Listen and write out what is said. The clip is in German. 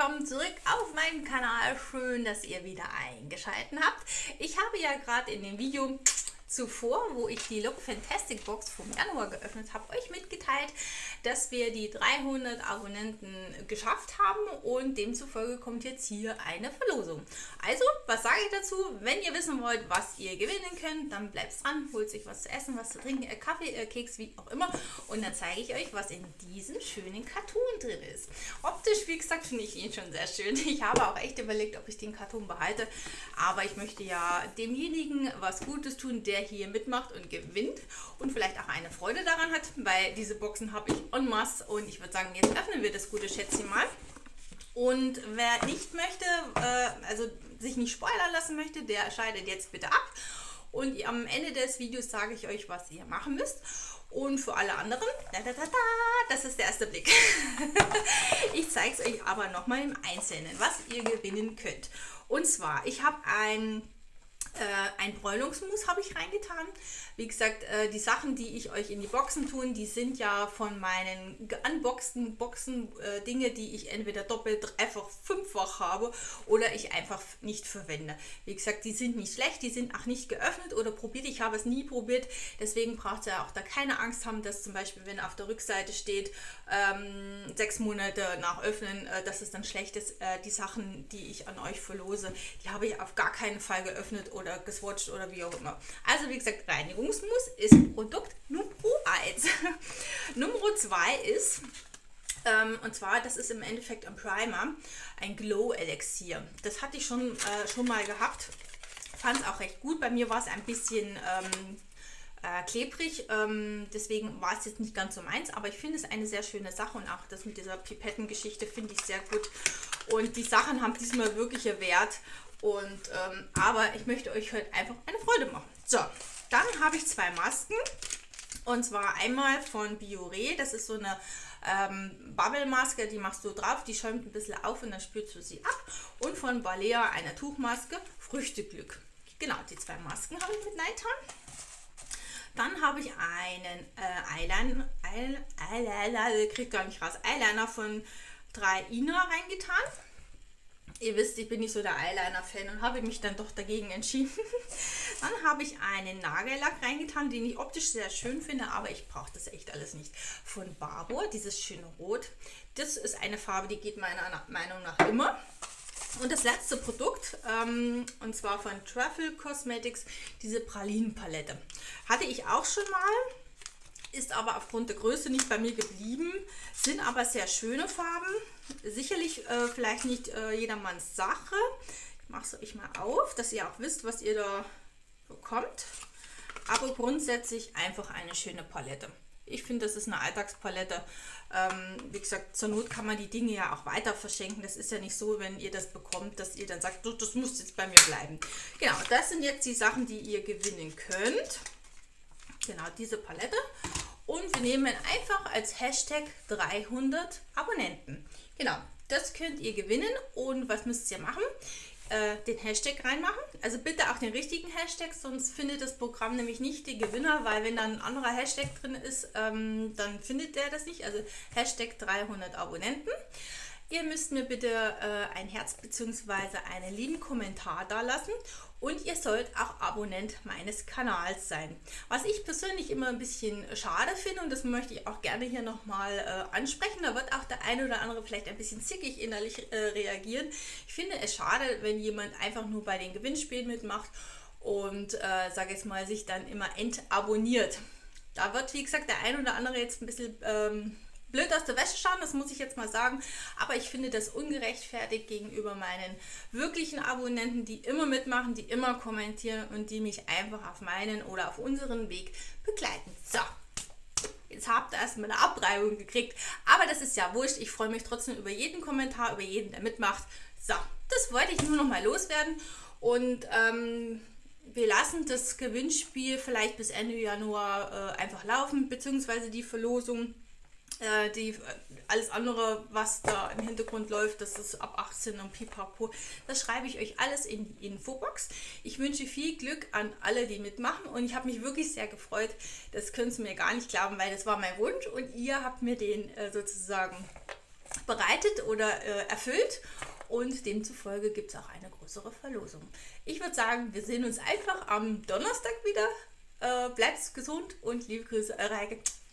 willkommen zurück auf meinem Kanal. Schön, dass ihr wieder eingeschaltet habt. Ich habe ja gerade in dem Video zuvor, wo ich die Look Fantastic Box vom Januar geöffnet habe, euch mitgeteilt, dass wir die 300 Abonnenten geschafft haben und demzufolge kommt jetzt hier eine Verlosung. Also, was sage ich dazu? Wenn ihr wissen wollt, was ihr gewinnen könnt, dann bleibt dran, holt sich was zu essen, was zu trinken, Kaffee, Keks, wie auch immer, und dann zeige ich euch, was in diesem schönen Karton drin ist. Optisch, wie gesagt, finde ich ihn schon sehr schön. Ich habe auch echt überlegt, ob ich den Karton behalte, aber ich möchte ja demjenigen was Gutes tun, der hier mitmacht und gewinnt und vielleicht auch eine Freude daran hat, weil diese Boxen habe ich en masse und ich würde sagen, jetzt öffnen wir das gute Schätzchen mal. Und wer nicht möchte, also sich nicht spoilern lassen möchte, der schaltet jetzt bitte ab. Und am Ende des Videos sage ich euch, was ihr machen müsst. Und für alle anderen, das ist der erste Blick. Ich zeige es euch aber nochmal im Einzelnen, was ihr gewinnen könnt. Und zwar, ich habe ein Bräunungsmus habe ich reingetan. Wie gesagt, die Sachen, die ich euch in die Boxen tun, die sind ja von meinen geunboxten Boxen Dinge, die ich entweder doppelt, dreifach, fünffach habe oder ich einfach nicht verwende. Wie gesagt, die sind nicht schlecht, die sind auch nicht geöffnet oder probiert. Ich habe es nie probiert, deswegen braucht ihr auch da keine Angst haben, dass zum Beispiel, wenn auf der Rückseite steht, 6 Monate nach Öffnen, dass es dann schlecht ist. Die Sachen, die ich an euch verlose, die habe ich auf gar keinen Fall geöffnet oder geswatcht oder wie auch immer. Also wie gesagt, Reinigungsmus ist Produkt Nummer 1. Nummer 2 ist, und zwar, das ist im Endeffekt ein Primer, ein Glow Elixier. Das hatte ich schon mal gehabt, fand es auch recht gut. Bei mir war es ein bisschen klebrig, deswegen war es jetzt nicht ganz so meins, aber ich finde es eine sehr schöne Sache und auch das mit dieser Pipettengeschichte finde ich sehr gut und die Sachen haben diesmal wirklich einen Wert. Und aber ich möchte euch heute einfach eine Freude machen. So, dann habe ich 2 Masken und zwar einmal von Biore, das ist so eine Bubble-Maske, die machst du drauf, die schäumt ein bisschen auf und dann spürst du sie ab, und von Balea eine Tuchmaske, Früchteglück. Genau, die 2 Masken habe ich mit reingetan. Dann habe ich einen Eyeliner von 3INA reingetan. Ihr wisst, ich bin nicht so der Eyeliner-Fan und habe mich dann doch dagegen entschieden. Dann habe ich einen Nagellack reingetan, den ich optisch sehr schön finde, aber ich brauche das echt alles nicht. Von Barbour, dieses schöne Rot. Das ist eine Farbe, die geht meiner Meinung nach immer. Und das letzte Produkt, und zwar von Truffle Cosmetics, diese Pralinenpalette. Hatte ich auch schon mal. Ist aber aufgrund der Größe nicht bei mir geblieben, sind aber sehr schöne Farben, sicherlich vielleicht nicht jedermanns Sache. Ich mache es euch mal auf, dass ihr auch wisst, was ihr da bekommt, aber grundsätzlich einfach eine schöne Palette. Ich finde, das ist eine Alltagspalette. Wie gesagt, zur Not kann man die Dinge ja auch weiter verschenken. Das ist ja nicht so, wenn ihr das bekommt, dass ihr dann sagt, das muss jetzt bei mir bleiben. Genau, das sind jetzt die Sachen, die ihr gewinnen könnt. Genau, diese Palette. Und wir nehmen einfach als Hashtag 300 Abonnenten. Genau, das könnt ihr gewinnen. Und was müsst ihr machen? Den Hashtag reinmachen. Also bitte auch den richtigen Hashtag, sonst findet das Programm nämlich nicht die Gewinner, weil wenn dann ein anderer Hashtag drin ist, dann findet der das nicht. Also Hashtag 300 Abonnenten. Ihr müsst mir bitte ein Herz bzw. einen lieben Kommentar da lassen und ihr sollt auch Abonnent meines Kanals sein. Was ich persönlich immer ein bisschen schade finde, und das möchte ich auch gerne hier nochmal ansprechen, da wird auch der eine oder andere vielleicht ein bisschen zickig innerlich reagieren. Ich finde es schade, wenn jemand einfach nur bei den Gewinnspielen mitmacht und sage jetzt mal, sich dann immer entabonniert. Da wird, wie gesagt, der ein oder andere jetzt ein bisschen blöd aus der Wäsche schauen, das muss ich jetzt mal sagen, aber ich finde das ungerechtfertigt gegenüber meinen wirklichen Abonnenten, die immer mitmachen, die immer kommentieren und die mich einfach auf meinen oder auf unseren Weg begleiten. So, jetzt habt ihr erstmal eine Abreibung gekriegt, aber das ist ja wurscht, ich freue mich trotzdem über jeden Kommentar, über jeden, der mitmacht. So, das wollte ich nur noch mal loswerden und wir lassen das Gewinnspiel vielleicht bis Ende Januar einfach laufen, beziehungsweise die Verlosung. Alles andere, was da im Hintergrund läuft, das ist ab 18 und pipapo, das schreibe ich euch alles in die Infobox. Ich wünsche viel Glück an alle, die mitmachen, und ich habe mich wirklich sehr gefreut. Das könnt ihr mir gar nicht glauben, weil das war mein Wunsch und ihr habt mir den sozusagen bereitet oder erfüllt. Und demzufolge gibt es auch eine größere Verlosung. Ich würde sagen, wir sehen uns einfach am Donnerstag wieder. Bleibt gesund und liebe Grüße, eure Heike.